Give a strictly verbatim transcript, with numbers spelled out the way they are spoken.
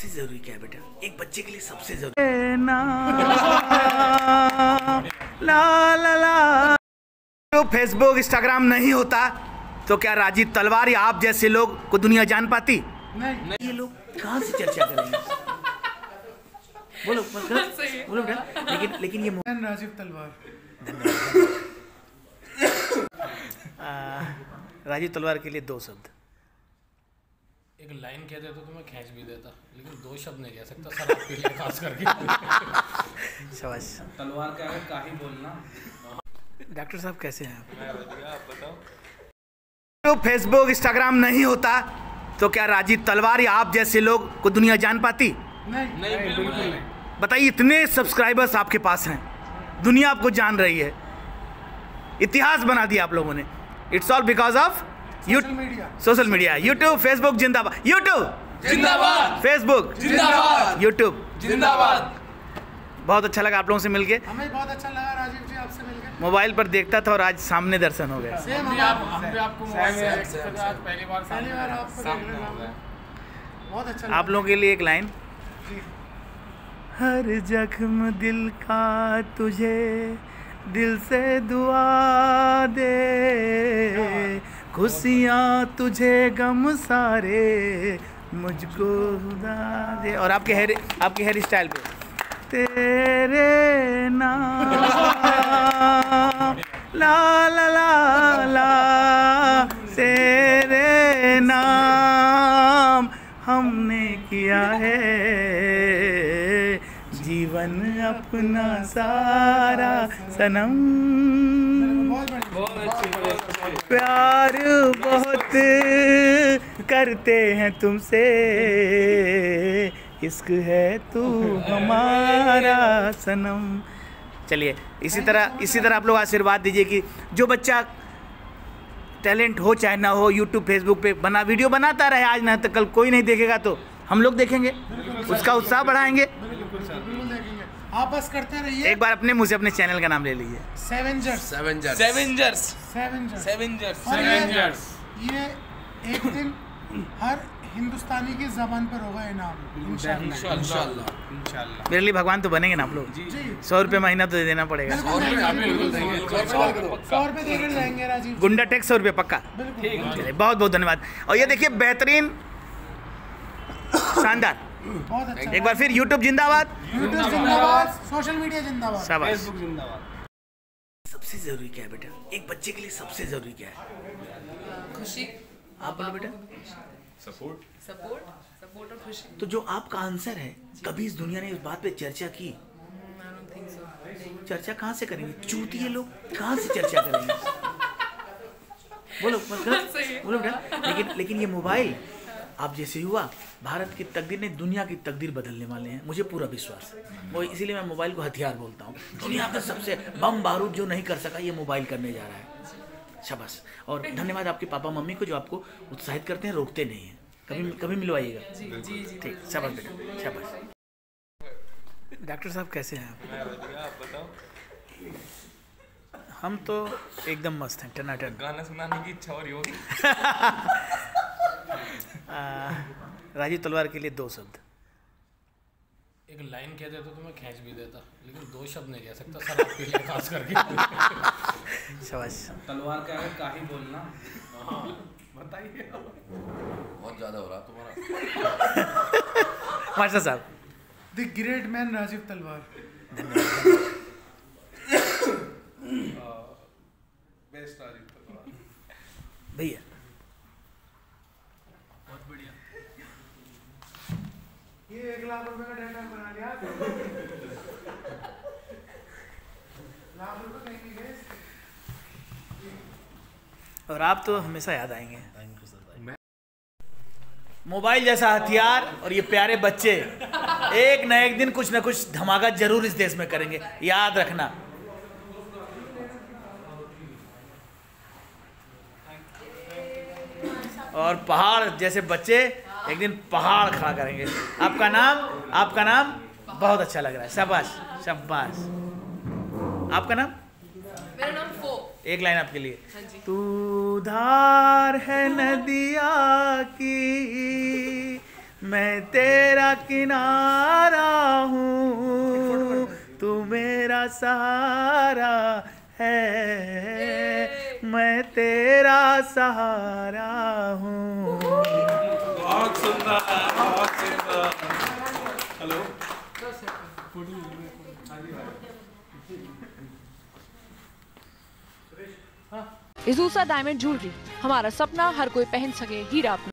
सबसे जरूरी क्या है बेटा? एक बच्चे के लिए सबसे जरूरी ना ला ला ला। तो फेसबुक इंस्टाग्राम नहीं होता तो क्या राजीव तलवार या आप जैसे लोग को दुनिया जान पाती? नहीं। ये लोग कहाँ से चर्चा करेंगे? बोलो बोलो बेटा। लेकिन लेकिन ये राजीव तलवार। राजीव तलवार के लिए दो शब्द। एक लाइन कह देता तो मैं खींच भी देता, लेकिन दो शब्द नहीं कह सकता शराब के लिए खास करके। शाबाश। तलवार का है काहे बोलना। डॉक्टर साहब कैसे हैं आप? मैं बढ़िया, आप बताओ। तो फेसबुक इंस्टाग्राम नहीं होता तो क्या राजीव तलवार या आप जैसे लोग को दुनिया जान पाती? नहीं नहीं बिल्कुल नहीं। बताइए, इतने सब्सक्राइबर्स आपके पास हैं, दुनिया आपको जान रही है, इतिहास बना दिया आप लोगों ने। It's all because of social media. YouTube, Facebook जिंदाबाद। यूट्यूब जिंदाबाद, फेसबुक जिंदाबाद, यूट्यूब जिंदाबाद। बहुत अच्छा लगा आप लोगों से मिलके। हमें बहुत अच्छा लगा राजीव जी आपसे मिलकर। मोबाइल पर देखता था और आज सामने दर्शन हो गए। सेम हम भी आप हम भी आपको मोबाइल से देख सकते थे, आज पहली बार पहली बार आपको देख रहे हैं। बहुत अच्छा आप लोगों के लिए एक लाइन। हर जख्म दिल का तुझे दिल से दुआ दे, खुशियाँ तुझे गम सारे मुझको खुदा दे। और आपके हेयर आपके हेयर स्टाइल पे तेरे नाम ला ला ला ला तेरे नाम हमने किया है जीवन अपना सारा सनम। प्यार बहुत करते हैं तुमसे, इश्क है तू हमारा सनम। चलिए, इसी तरह इसी तरह आप लोग आशीर्वाद दीजिए कि जो बच्चा टैलेंट हो चाहे ना हो, यूट्यूब फेसबुक पे बना वीडियो बनाता रहे, आज ना तो कल कोई नहीं देखेगा तो हम लोग देखेंगे, उसका उत्साह बढ़ाएंगे। आप बस करते रहिए। एक बार अपने मुंह से अपने चैनल का नाम ले लीजिए। सेवेंजर्स सेवेंजर्स सेवेंजर्स सेवेंजर्स सेवेंजर्स और ये- सेवेंजर्स। ये एक दिन हर हिंदुस्तानी की जबान पर होगा इनाम इंशाल्लाह। इंशाल्लाह इंशाल्लाह। मेरे लिए भगवान तो बनेंगे ना आप लोग। जी सौ रुपये महीना तो दे देना पड़ेगा। और भी आप बिल्कुल देंगे। सौ रुपए देकर जाएंगे राजीव। गुंडा टैक्स सौ रुपये पक्का। बिल्कुल चलिए, बहुत बहुत धन्यवाद। और ये देखिए, बेहतरीन, शानदार। बहुत अच्छा। एक बार फिर यूट्यूब जिंदाबाद, यूट्यूब जिंदाबाद, सोशल मीडिया जिंदाबाद। शाबाश। फेसबुक जिंदाबाद। सबसे जरूरी क्या है बेटा? एक बच्चे के लिए सबसे जरूरी क्या है? खुशी। आप बोलो बेटा। सपोर्ट। सपोर्ट सपोर्ट और खुशी। तो जो आपका आंसर है, कभी इस दुनिया ने इस बात पे चर्चा की? I don't think so. चर्चा कहाँ से करेंगे? चूतिए लोग कहाँ से चर्चा करेंगे? बोलो मतलब बोलो बेटा। लेकिन लेकिन ये मोबाइल आप जैसे हुआ, भारत की तकदीर ने दुनिया की तकदीर बदलने वाले हैं, मुझे पूरा विश्वास है। वो इसीलिए मैं मोबाइल को हथियार बोलता हूँ। दुनिया का सबसे बम बारूद जो नहीं कर सका, ये मोबाइल करने जा रहा है। शाबाश। और धन्यवाद आपके पापा मम्मी को जो आपको उत्साहित करते हैं, रोकते नहीं हैं। कभी कभी मिलवाइएगा। जी जी जी। ठीक, शाबाश बेटा, शाबाश। डॉक्टर साहब कैसे हैं आप? मैं बढ़िया, आप बताओ। हम तो एकदम मस्त हैं, टनाटन। गाना सुनाने की इच्छा हो रही होगी। राजीव तलवार के लिए दो शब्द। एक लाइन कह देता तो मैं खींच भी देता, लेकिन दो शब्द नहीं कह सकता शराब के लिए खास करके। शाबाश। तलवार का है काहे बोलना। बताइए। बहुत ज्यादा हो रहा तुम्हारा। मास्टर साहब। द ग्रेट मैन राजीव तलवार। बेस्ट राजीव तलवार। भैया बहुत बढ़िया। ये एक लाख रुपए का डेटा बना लिया। लाख रुपए कहीं नहीं गए। और आप तो हमेशा याद आएंगे। मोबाइल जैसा हथियार और ये प्यारे बच्चे एक न एक दिन कुछ न कुछ धमाका जरूर इस देश में करेंगे, याद रखना। और पहाड़ जैसे बच्चे एक दिन पहाड़ खड़ा करेंगे। आपका नाम आपका नाम बहुत अच्छा लग रहा है। शाबाश शाबाश। आपका नाम? मेरा नाम फो। एक लाइन आपके लिए। हाँ जी। तू धार है नदिया की मैं तेरा किनारा हूँ, तू मेरा सहारा है, मैं तेरा सहारा हूँ। बहुत सुंदर, बहुत सुंदर। हेलो। इजूसा डायमंड ज्वेलरी, हमारा सपना हर कोई पहन सके हीरा अपना।